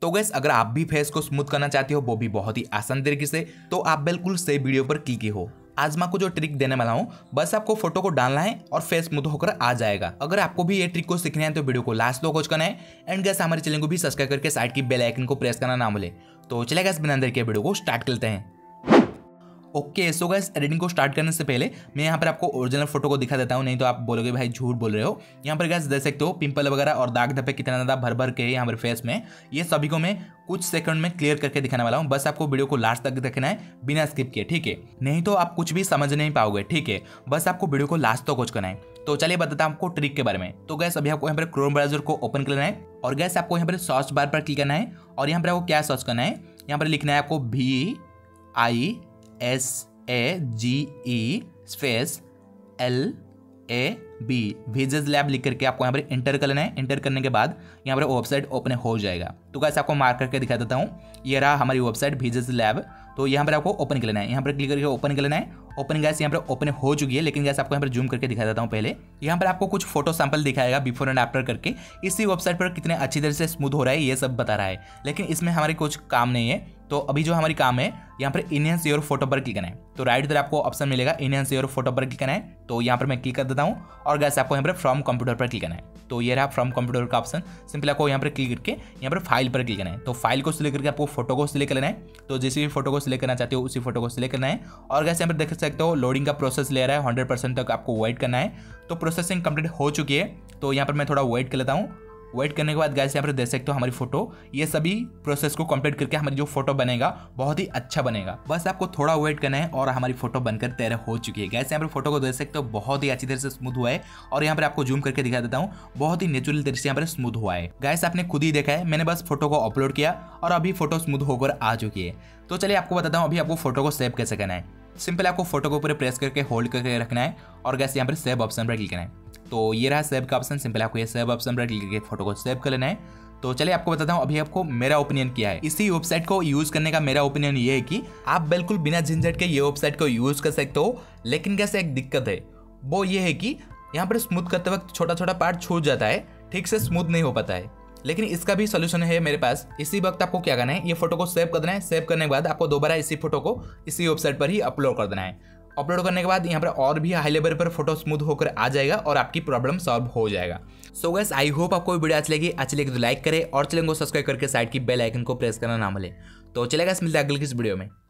तो गैस अगर आप भी फेस को स्मूथ करना चाहते हो वो भी बहुत ही आसान तरीके से, तो आप बिल्कुल सही वीडियो पर क्लिक ही हो। आज मैं आपको जो ट्रिक देने वाला हूँ, बस आपको फोटो को डालना है और फेस स्मूथ होकर आ जाएगा। अगर आपको भी ये ट्रिक को सीखना है तो वीडियो को लास्ट तक वॉच करना है एंड गैस हमारे चैनल को भी सब्सक्राइब करके साइड की बेल आइकन को प्रेस करना ना भूले। तो चलिए गैस बिना देर के वीडियो को स्टार्ट करते हैं। ओके सो गाइस एडिटिंग को स्टार्ट करने से पहले मैं यहाँ पर आपको ओरिजिनल फोटो को दिखा देता हूँ, नहीं तो आप बोलोगे भाई झूठ बोल रहे हो। यहाँ पर गाइस देख सकते हो पिंपल वगैरह और दाग धब्बे कितना ज़्यादा भर भर के यहाँ पर फेस में, ये सभी को मैं कुछ सेकंड में क्लियर करके दिखाने वाला हूँ। बस आपको वीडियो को लास्ट तक देखना है बिना स्किप किए, ठीक है? नहीं तो आप कुछ भी समझ नहीं पाओगे, ठीक है? बस आपको वीडियो को लास्ट तक वॉच करना है। तो चलिए बताता हूँ आपको ट्रिक के बारे में। तो गैस अभी आपको यहाँ पर क्रोम ब्राउजर को ओपन करना है और गैस आपको यहाँ पर सर्च बार पर क्लिक करना है और यहाँ पर आपको क्या सर्च करना है, यहाँ पर लिखना है आपको VISAGE space LAB Visage lab लिख करके आपको यहाँ पर इंटर कर लेना है। इंटर करने के बाद यहाँ पर वेबसाइट ओपन हो जाएगा। तो गाइस आपको मार्क करके दिखा देता हूँ, ये रहा हमारी वेबसाइट विजेस लैब। तो यहाँ पर आपको ओपन कर लेना है, यहाँ पर क्लिक करके ओपन कर लेना है। ओपन गैस यहाँ पर ओपन हो चुकी है, लेकिन गैस आपको यहाँ पर जूम करके दिखा देता हूँ। पहले यहाँ पर आपको कुछ फोटो सैंपल दिखाएगा बिफोर एंड आफ्टर करके, इसी वेबसाइट पर कितने अच्छी तरह से स्मूथ हो रहा है ये सब बता रहा है, लेकिन इसमें हमारे कुछ काम नहीं है। तो अभी जो हमारी काम है यहाँ पर इनहेंस योर फोटो पर क्लिक करना है। तो राइट तरफ आपको ऑप्शन मिलेगा इनहेंस योर फोटो पर क्लिक करना है। तो यहाँ पर मैं क्लिक कर देता हूँ और गैस आपको यहाँ पर फ्रॉम कंप्यूटर पर क्लिक करना है। तो ये रहा फ्रॉम कंप्यूटर का ऑप्शन, सिंपल आपको यहाँ पर क्लिक करके यहाँ पर फाइल पर क्लिक करना है। तो फाइल को सिलेक्ट करके आपको फोटो को सिलेक्ट करना है। तो जिस भी फोटो को सिलेक्ट करना चाहते हो उसी फोटो को सिलेक्ट करना है और गैस यहाँ पर देख सकते हो लोडिंग का प्रोसेस ले रहा है, 100% तक आपको वेट करना है। तो प्रोसेसिंग कंप्लीट हो चुकी है, तो यहाँ पर मैं थोड़ा वेट कर लेता हूँ। वेट करने के बाद गाइस यहाँ पर देख सकते हो हमारी फोटो, ये सभी प्रोसेस को कंप्लीट करके हमारी जो फोटो बनेगा बहुत ही अच्छा बनेगा। बस आपको थोड़ा वेट करना है और हमारी फोटो बनकर तैयार हो चुकी है। गाइस यहाँ पर फोटो को देख सकते हो बहुत ही अच्छी तरह से स्मूथ हुआ है और यहाँ पर आपको जूम करके दिखा देता हूँ, बहुत ही नेचुरल तरीके से यहाँ पर स्मूथ हुआ है। गाइस आपने खुद ही देखा है, मैंने बस फोटो को अपलोड किया और अभी फोटो स्मूथ होकर आ चुकी है। तो चलिए आपको बताता हूँ अभी आपको फोटो को सेव कैसे करना है। सिंपल आपको फोटो को ऊपर प्रेस करके होल्ड करके रखना है और गैस यहाँ पर सेव ऑप्शन पर क्लिक करना है। तो ये रहा सेव का ऑप्शन, सिंपल आपको ये सेव ऑप्शन पर क्लिक करके फोटो को सेव कर लेना है। तो चलिए आपको बताता हूँ अभी आपको मेरा ओपिनियन क्या है। इसी वेबसाइट को यूज करने का मेरा ओपिनियन ये है कि आप बिल्कुल बिना झंझट के ये वेबसाइट को यूज कर सकते हो, लेकिन कैसे एक दिक्कत है वो ये है कि यहाँ पर स्मूथ करते वक्त छोटा छोटा पार्ट छूट जाता है, ठीक से स्मूथ नहीं हो पाता है। लेकिन इसका भी सोल्यूशन है मेरे पास। इसी वक्त आपको क्या करना है, ये फोटो को सेव कर देना है। सेव करने के बाद आपको दोबारा इसी फोटो को इसी वेबसाइट पर ही अपलोड कर देना है। अपलोड करने के बाद यहाँ पर और भी हाई लेवल पर फोटो स्मूथ होकर आ जाएगा और आपकी प्रॉब्लम सॉल्व हो जाएगा। सो गाइस आई होप आपको वीडियो अच्छी लगी तो लाइक करें और चैनल को सब्सक्राइब करके साइड की बेल आइकन को प्रेस करना ना भूलें। तो चलेगा, मिलते हैं अगले किस वीडियो में।